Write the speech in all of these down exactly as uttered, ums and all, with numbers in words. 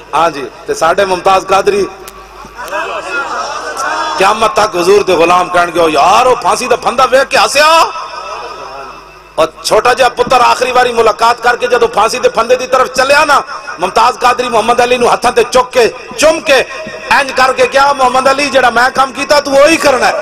ہاں جی تے ساڈے ممتاز قادری قیامت تک حضور دے غلام کہن گے یار وہ پھانسی دا پھندا ویکھ کے ہسیا، اور چھوٹا جہا پتر آخری باری ملاقات کر کے جدو پھانسی دے پھندے دی طرف چلیا نا، ممتاز قادری محمد علی نو ہتھاں تے چک کے چم کے اینج کر کے کیا محمد علی جڑا میں کام کیتا تو وہی کرنا ہے۔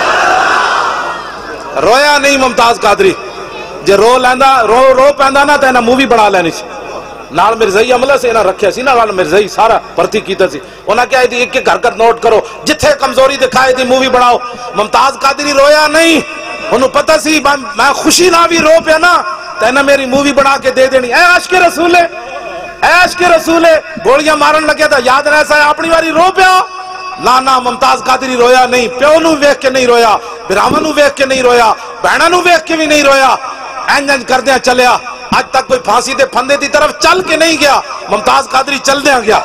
رویا نہیں ممتاز قادری، جے رو لیندا رو رو پیندا نا تے انہاں مووی بنا لینی سی، نال مرزائی عملہ سے انہاں رکھیا سی نا، نال مرزائی سارا بھرتی کیتا سی، انہاں کیا دی ایک ایک حرکت نوٹ کرو، جتھے کمزوری دکھائے دی مووی بناؤ۔ ممتاز قادری رویا نہیں، انہوں پتہ سی میں خوشی نہ بھی رو پیا نا تے انہاں میری مووی بنا کے دے دینی، اے عاشق رسول اے عاشق رسول گولیاں مارن لگے تھا یاد رہ سا اپنی باری رو پیا، نا نا ممتاز قادری رویا نہیں، پیو نو ویکھ کے نہیں رویا، براہمن نو ویکھ کے نہیں رویا، بہناں نو ویکھ کے بھی نہیں رویا، اینج اینج کردیاں چلیا، آج تک کوئی پھانسی دے پھندے دی طرف چل کے نہیں گیا، ممتاز قادری چل دیا گیا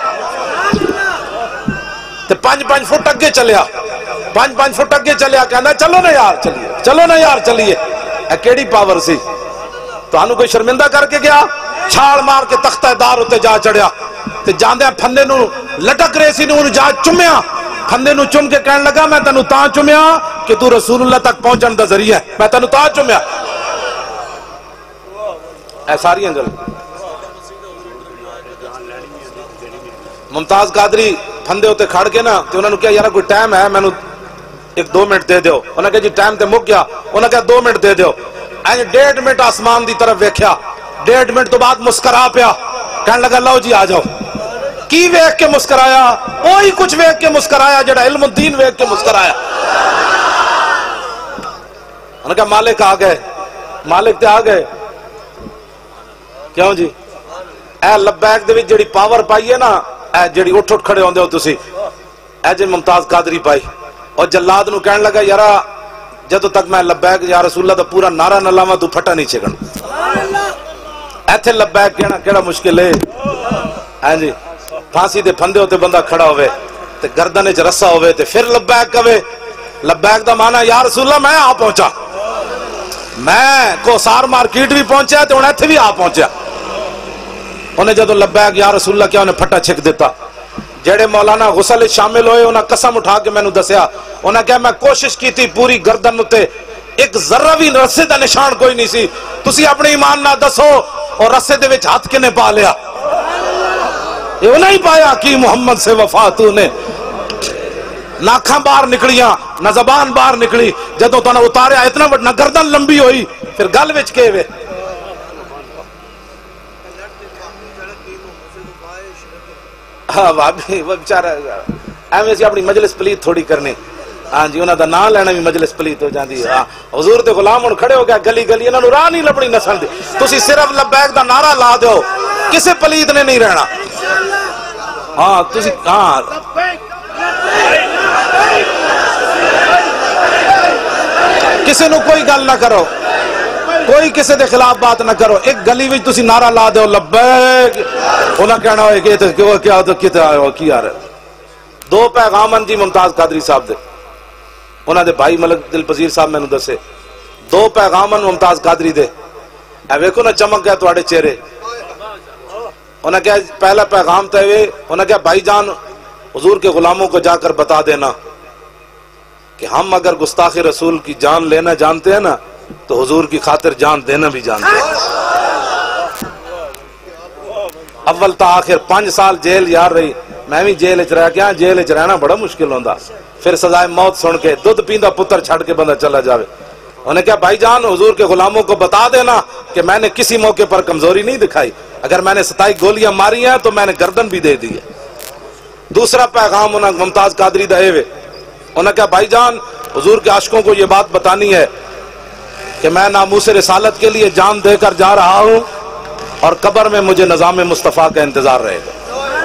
تے پانچ پانچ فٹ اگے چلیا، پانچ پانچ فٹ اگے چلیا، کہنا چلو نا یار چلیے، چلو نا یار چلیے، اے کیڑی پاور سی، تو انہوں کوئی شرمندہ کر کے گیا، چھاڑ مار کے تختہ دار ہوتے جا چڑھیا تے جاندے پھندے نو لٹک رہے سی، نو جا چمیا، پھندے نو چم کے کہنے لگا میں تنو تاں چمیا کہ تو رسول اللہ تک پہنچن دا ذریعہ ہے، میں تنو تاں چمیا۔ اے ساری انگل ممتاز قادری پھندے ہوتے کھڑ کے نا تے انہوں نے کہا یارا کوئی ٹائم ہے، میں نو ایک دو منٹ دے دیو، انہوں نے کہا جی ٹائم تے مک گیا، انہوں نے کہا دو منٹ دے دیو، اینج ڈیڑھ منٹ آسمان دی طرف ویکھیا، ڈیڑھ منٹ تو بعد مسکرا پیا، کہنے لگا لو جی آ جاؤ، کی ویکھ کے مسکرایا؟ وہی کچھ ویکھ کے مسکرایا جڑا علم الدین ویکھ کے مسکرایا۔ انہوں نے کہا مالک آ گئے، مالک تے آ گئے، کیوں جی اے لبیک دے وچ جڑی پاور پائی ہے نا، اے جڑی اٹھ اٹھ کھڑے ہوندے ہو تسی، اے جی ممتاز قادری پائی، اور جلاد نو کہنے لگا یارا جدو تک میں لبیک یا رسول اللہ دا پورا نعرہ نہ لاواں تو پھٹا نہیں چھکن، ایتھے لبیک کہنا کیڑا مشکل ہے، ہاں جی پھانسی دے پھندے ہوتے بندہ کھڑا ہوئے تے گردن وچ رسا ہوئے تے پھر لبیک کہے، لبیک دا معنی یا رسول اللہ میں آ پہنچا، میں کوسار مارکیٹ بھی پہنچا تے ہن ایتھے بھی آ پہنچا، انہیں جدو لبیک یا رسول اللہ کیا انہیں پھٹا چھک دیتا، جڑے مولانا غسل شامل ہوئے انہیں قسم اٹھا کے میں نے دسیا، انہیں کہا میں کوشش کی تھی پوری گردن ہوتے ایک ذرہ بھی رسے دا نشان کوئی نہیں سی، تسی اپنے ایمان نہ دسو اور رسے دے وچ ہاتھ کنے پا لیا، یہ نہیں پایا کہ محمد سے وفاتو نے ناکھاں باہر نکلیاں نہ زبان باہر نکلی، جدو تو نہ اتاریا اتنا بڑا نہ گردن لمبی ہوئی، پھر گل وچ کے وے ہاں بابی وہ بیچارہ ایویں سی اپنی مجلس پلیت تھوڑی کرنی، ہاں جی انہاں دا نام لینا بھی مجلس پلیت ہو جاندی ہے، حضور دے غلام ہن کھڑے ہو گیا گلی گلی، انہاں نوں راہ نہیں لبنی نسل دی، تسی صرف لبیک دا نعرہ لا دیو، کسے پلیت نے نہیں رہنا، ہاں تسی ہاں کسے نو کوئی گل نہ کرو، کوئی کسے دے خلاف بات نہ کرو، ایک گلی وچ تسی نعرہ لا دیو لبیک، انہاں کہنا ہوئے کہ کیا کیا کی آ رہا ہے۔ دو پیغامن جی ممتاز قادری صاحب دے، انہاں دے بھائی ملک دل پذیر صاحب میں نے دسے، دو پیغامن ممتاز قادری دے، اے ویکھو نا چمک گیا تواڈے چہرے، انہاں کہا پہلا پیغام تے ہوئے، انہاں کہا بھائی جان حضور کے غلاموں کو جا کر بتا دینا کہ ہم اگر گستاخ رسول کی جان لینا جانتے ہیں نا تو حضور کی خاطر جان دینا بھی جانتے ہیں۔ اول تا آخر پانچ سال جیل یار رہی، میں بھی جیل اچ رہ گیا، جیل اچ رہنا بڑا مشکل ہوندا، پھر سزائے موت سن کے دودھ پیندا پتر چھڑ کے بندہ چلا جاوے، انہوں نے کہا بھائی جان حضور کے غلاموں کو بتا دینا کہ میں نے کسی موقع پر کمزوری نہیں دکھائی، اگر میں نے ستائی گولیاں ماری ہیں تو میں نے گردن بھی دے دی ہے۔ دوسرا پیغام انہوں نے ممتاز قادری دہے ہوئے، انہوں نے کہا بھائی جان حضور کے عاشقوں کو یہ بات بتانی ہے کہ میں ناموس رسالت کے لیے جان دے کر جا رہا ہوں اور قبر میں مجھے نظام مصطفیٰ کا انتظار رہے گا۔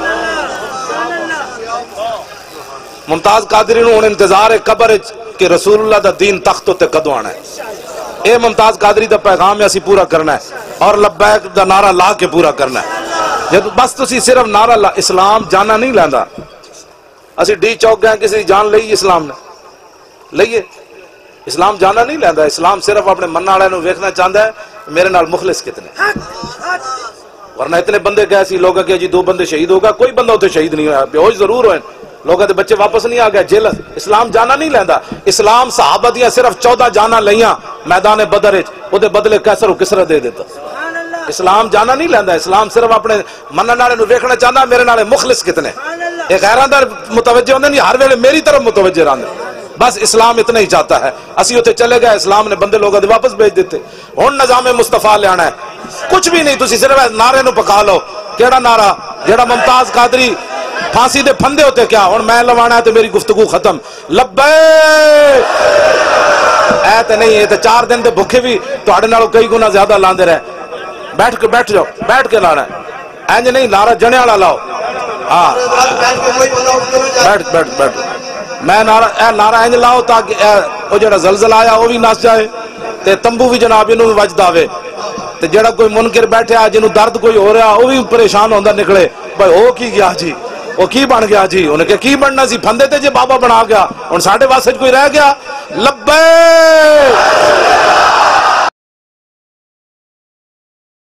ممتاز قادری نے انتظار ہے قبر کہ رسول اللہ دا دین تخت تے کدو آنا ہے، اے ممتاز قادری دا پیغام اسی پورا کرنا ہے اور لبیک دا نعرہ لا کے پورا کرنا ہے۔ جب بس تسی صرف نعرہ لا، اسلام جانا نہیں لیندا، اسی ڈی چوک گئے کسی جان لئی اسلام نے لئیے، اسلام جانا نہیں لیندا، اسلام صرف اپنے منع والے نو ویکھنا چاہندا ہے میرے نال مخلص کتنے، ورنہ اتنے بندے گئے سی لوگ کہ جی دو بندے شہید ہوگا، کوئی بندہ اتنے شہید نہیں ہوا، بے ہوش ضرور ہوئے، لوگوں کے بچے واپس نہیں آ گئے جیل۔ اسلام جانا نہیں لیندا، اسلام صحابہ دیاں صرف چودہ جانا لیاں میدان بدر وچ، او دے بدلے کیسر و کسرا دے دیتا۔ اسلام جانا نہیں لیندا، اسلام صرف اپنے منن والے نو ویکھنا چاہندا میرے نال مخلص کتنے، اے غیراں دا متوجہ ہوندے نہیں، ہر ویلے میری طرف متوجہ رہندے، بس اسلام اتنا ہی چاہتا ہے۔ اسی اتنے چلے گئے، اسلام نے بندے لوگوں دے واپس بھیج دیتے۔ ہن نظام مصطفیٰ لے آنا ہے، کچھ بھی نہیں، تسی صرف نعرے نو پکا لو۔ کیڑا نعرہ؟ جیڑا ممتاز قادری پھانسی دے پھندے ہوتے کیا ہن میں لوانا ہے تے میری گفتگو ختم، لبیک اے تے نہیں، اے تے چار دن دے بھوکے بھی تہاڈے نالوں کئی گنا زیادہ لاندے رہے۔ بیٹھ کے بیٹھ جاؤ، بیٹھ کے لانا ہے، اینج نہیں نعرہ جنے والا لاؤ۔ ہاں بیٹھ بیٹھ بیٹھ میں نعرہ اے نعرہ اینج لاؤ تاکہ او جڑا زلزلہ آیا وہ بھی نس جائے تے تمبو بھی جناب انہوں بھی وجد آوے تے جڑا کوئی منکر بیٹھے آ جنہوں درد کوئی ہو رہا وہ بھی پریشان ہوندہ نکلے، بھائی ہو کی گیا جی، وہ کی بن گیا جی، انہیں کہ کی بننا سی، پھندے تے جی بابا بنا گیا، ان ساڑھے واسطے کوئی رہ گیا۔ لبیک